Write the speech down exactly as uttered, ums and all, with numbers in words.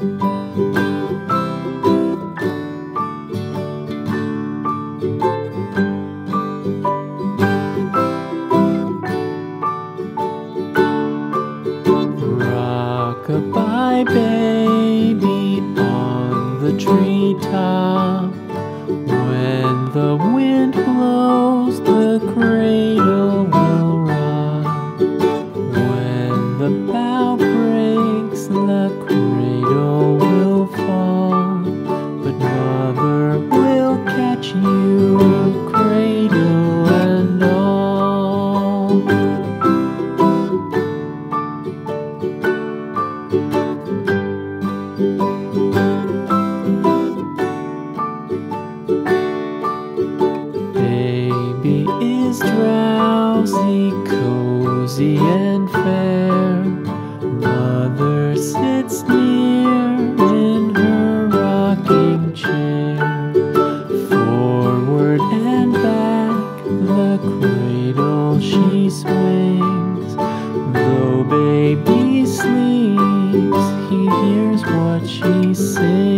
Rock-a-bye baby on the treetop. When the wind blows, the cradle will rock. When the bough breaks, the cradle will fall. But mother will catch you, cradle and all. Baby is drowsy, cozy and fair. Mother sits near in her rocking chair. Forward and back the cradle she swings. Though baby sleeps, he hears what she sings.